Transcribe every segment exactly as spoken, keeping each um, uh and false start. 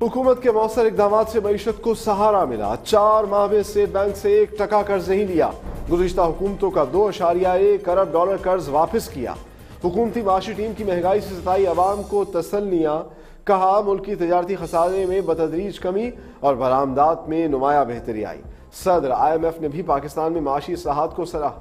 हुकूमत के मौसर इकदामात से मईशत को सहारा मिला। चार माह में स्टेट बैंक से एक टका कर्ज नहीं लिया। गुज़िश्ता हुकूमतों का दो अशारिया एक अरब डॉलर कर्ज वापस किया। हुकूमती माशी टीम की महंगाई से सताई अवाम को तसल्लियाँ। कहा मुल्क की तजारती खसारे में बतदरीज कमी और बरामदात में नुमाया बेहतरी आई। सदर आई एम एफ ने भी पाकिस्तान में माशी इस्लाहात को सराहा।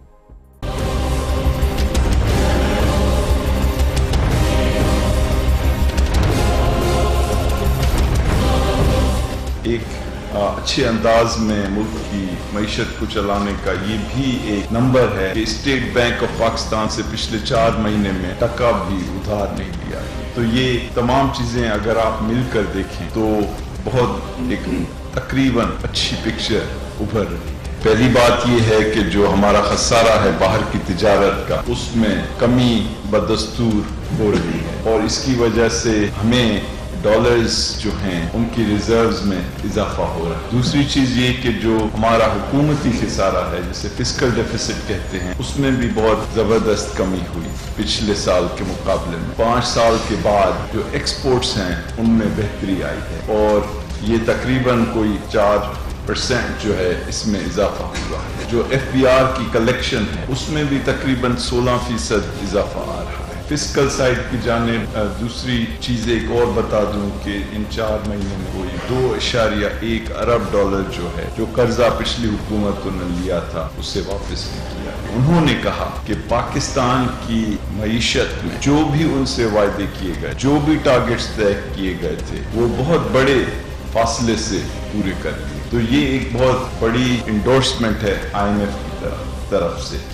एक अच्छे अंदाज में मुल्क की मईशत को चलाने का ये भी एक नंबर है कि स्टेट बैंक ऑफ पाकिस्तान से पिछले चार महीने में टका भी उधार नहीं लिया है। तो ये तमाम चीजें अगर आप मिलकर देखें तो बहुत एक तकरीबन अच्छी पिक्चर उभर रही है। पहली बात ये है कि जो हमारा खसारा है बाहर की तिजारत का, उसमें कमी बदस्तूर हो रही है और इसकी वजह से हमें डॉलर्स जो हैं उनकी रिजर्व्स में इजाफा हो रहा है। दूसरी चीज ये कि जो हमारा हुकूमती खसारा है जिसे फिस्कल डेफिसिट कहते हैं, उसमें भी बहुत जबरदस्त कमी हुई पिछले साल के मुकाबले में। पाँच साल के बाद जो एक्सपोर्ट्स हैं उनमें बेहतरी आई है और ये तकरीबन कोई चार परसेंट जो है इसमें इजाफा हुआ है। जो एफ बी आर की कलेक्शन है उसमें भी तकरीबन सोलह फीसद इजाफा आ रहा है। फिस्कल साइड की जानिब दूसरी चीज एक और बता दूं कि इन चार महीने में कोई दो इशारिया एक अरब डॉलर जो है जो कर्जा पिछली हुकूमतों ने लिया था उससे वापस नहीं किया। उन्होंने कहा कि पाकिस्तान की मईशत में जो भी उनसे वायदे किए गए, जो भी टारगेट्स तय किए गए थे, वो बहुत बड़े फासले से पूरे कर लिए। तो ये एक बहुत बड़ी इंडोर्समेंट है आई एम एफ की तरफ से।